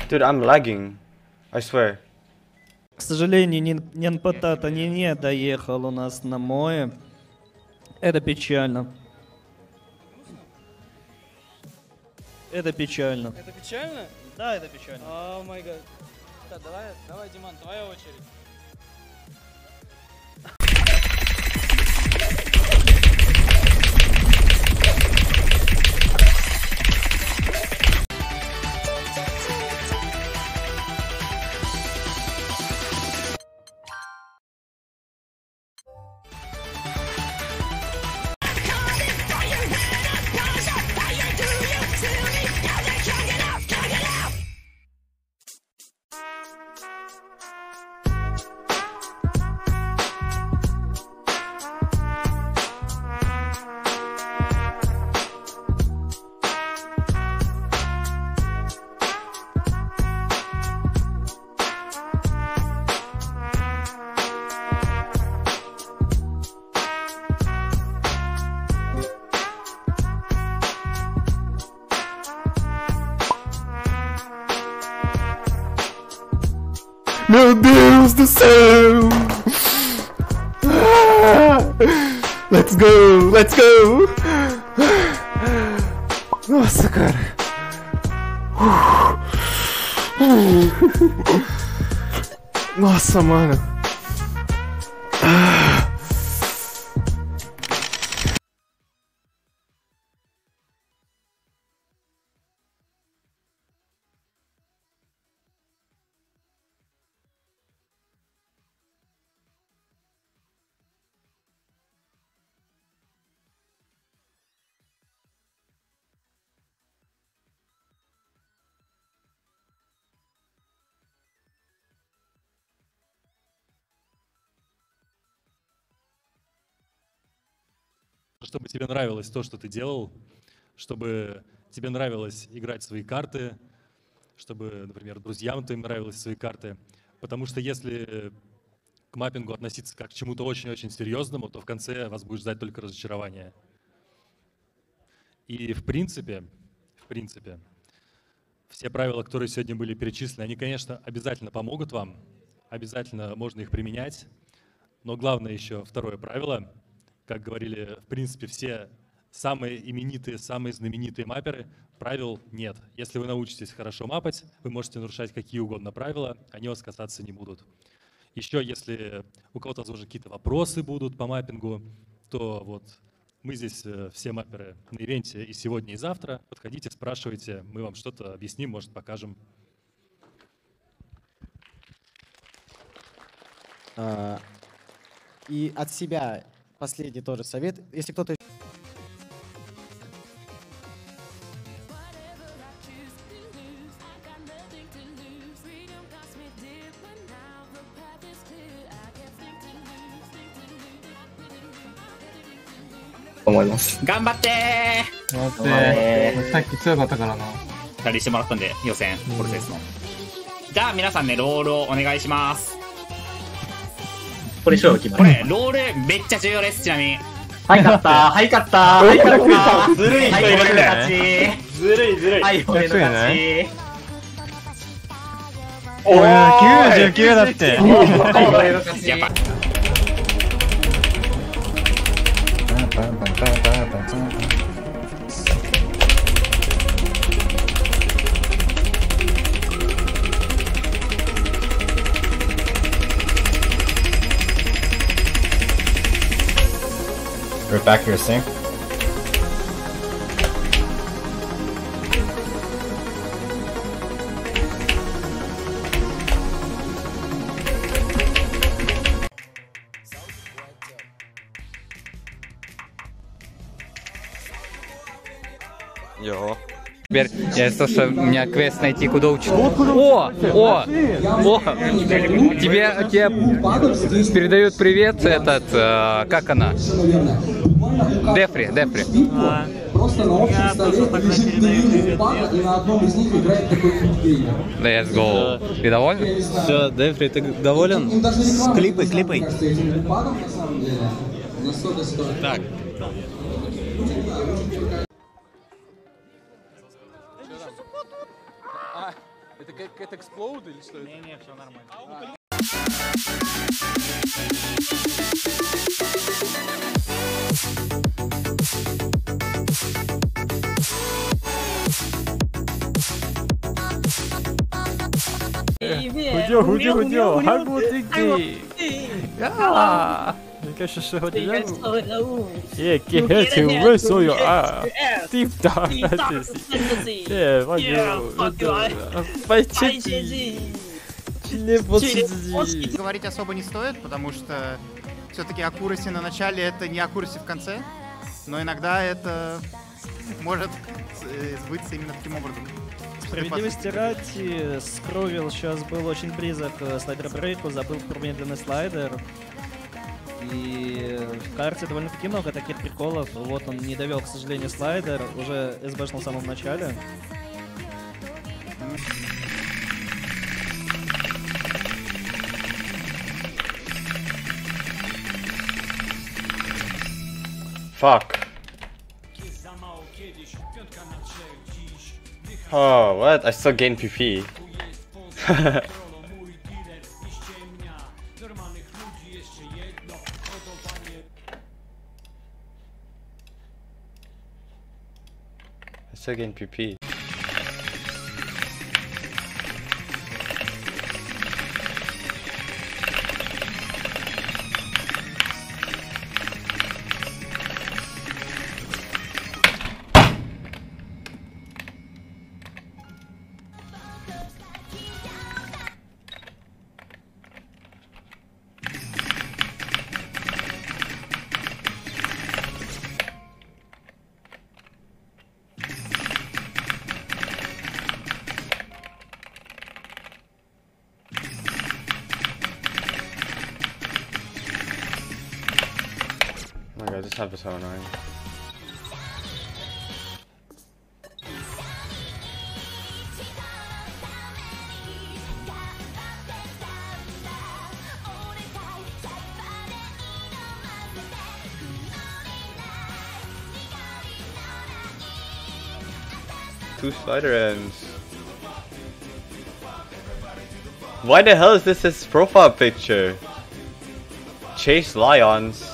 Dude, I'm lagging. I swear. К сожалению, Нинпотата не доехал у нас на мое. Это печально. Это печально. Это печально? Да, это печально. О май гад. Так, давай, Диман, твоя очередь. Meu Deus do céu! Let's go! Let's go! Nossa, cara! Nossa, mano! Чтобы тебе нравилось то, что ты делал, чтобы тебе нравилось играть свои карты, чтобы, например, друзьям твоим нравились свои карты. Потому что если к маппингу относиться как к чему-то очень-очень серьезному, то в конце вас будет ждать только разочарование. И в принципе, все правила, которые сегодня были перечислены, они, конечно, обязательно помогут вам, обязательно можно их применять. Но главное еще второе правило. Как говорили, в принципе, все самые именитые, самые знаменитые мапперы, правил нет. Если вы научитесь хорошо мапать, вы можете нарушать какие угодно правила, они вас касаться не будут. Еще, если у кого-то, возможно, какие-то вопросы будут по маппингу, то вот мы здесь все мапперы на ивенте и сегодня, и завтра. Подходите, спрашивайте, мы вам что-то объясним, может, покажем. И от себя последний тоже совет. Если кто-то... 頑張って待ってさっき強かったからな。 ーリしてもらったんで、予選、コルテスの。じゃあ皆さんね、ロールをお願いします。これ、ロールめっちゃ重要です、ちなみに。はい、勝った。はい、勝った。はい、勝った。ずるい人いるんだよ。ずるいずるい。はい、俺の勝ち。 おー、99だって。 俺の勝ち。やっぱ。 Right back here, Sing. Йо. Теперь я слышал, у меня квест найти, куда учиться. О! Тебе передают привет этот, как она? Дефри. Let's go. Ты доволен? Все, Дефри, ты доволен? Клипай. Так. Это как эксплоуд или что это? Не, все нормально. Худё, хагутики. Конечно, что хотел. Кихети, высую, ты там. Говорить особо не стоит, потому что все-таки аккураси на начале это не аккураси в конце, но иногда это может сбыться именно таким образом. Справедливости ради, Скровил сейчас был очень близок к слайдер-брейку, забыл про медленный слайдер. И в карте довольно-таки много таких приколов. Вот он не довел, к сожалению, слайдер, уже СБшнул в самом начале. Fuck. Oh, what? I still gain PP. I still gain PP. Oh my god, this happened so annoying. Two slider ends. Why the hell is this his profile picture? Chase Lions.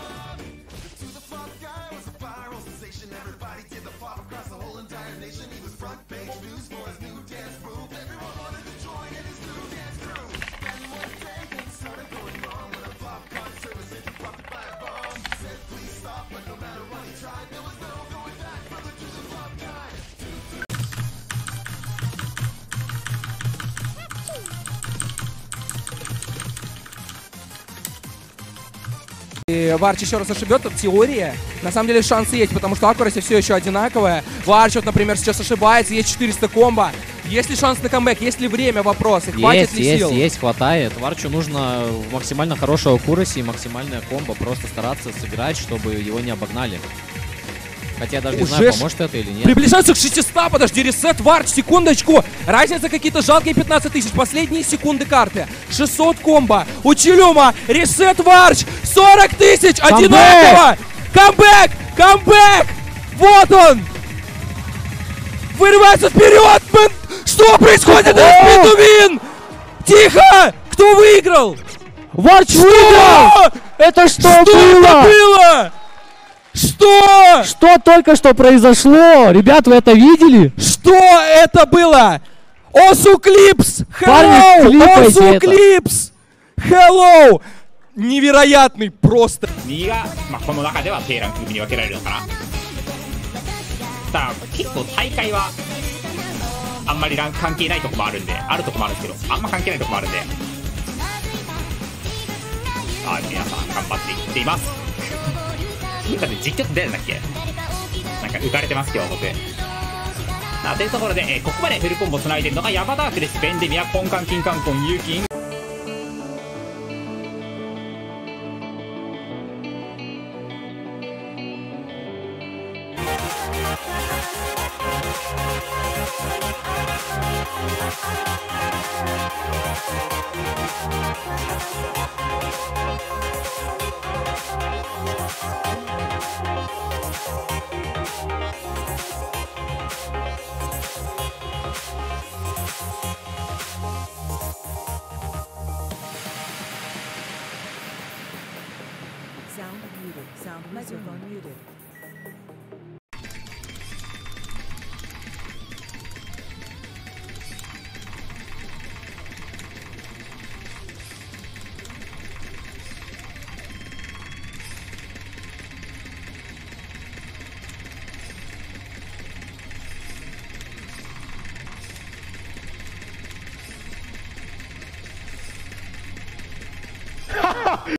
И Варч еще раз ошибет, это теория. На самом деле шансы есть, потому что аккураси все еще одинаковая. Варч, вот, например, сейчас ошибается, есть 400 комбо. Есть ли шанс на камбэк, есть ли время, вопрос, и хватит ли сил? Есть, хватает. Варчу нужно максимально хорошего аккураси и максимальная комбо, просто стараться сыграть, чтобы его не обогнали. Хотя я даже не знаю, поможет это или нет. Приближаются к 600, подожди, ресет, Варч, секундочку. Разница какие-то жалкие 15 тысяч, последние секунды карты. 600 комбо, у Чилюма, ресет, Варч, 40 тысяч, одинаково. Камбэк, камбэк, вот он. Вырывается вперед, что происходит? Спидувин! Тихо, кто выиграл? Варч выиграл! Это что было? Что? Что только что произошло? Ребят, вы это видели? Что это было? Осу Клипс! Hello! Осу Клипс! Hello! Невероятный просто! 右が、この中では低ランク組に分けられるのかな。さあ、結構大会はあんまりランク関係ないとこもあるんで、あるとこもあるんですけど、あんま関係ないとこもあるんで。あ、皆さん頑張っていっています。だって実況って出るんだっけ？なんか浮かれてます今日僕。というところで、ここまでフルコンボつないでるのがヤバダークです。ベンデミア、コンカン、キンカンコン、ユーキン。 Sound muted. Sound microphone muted.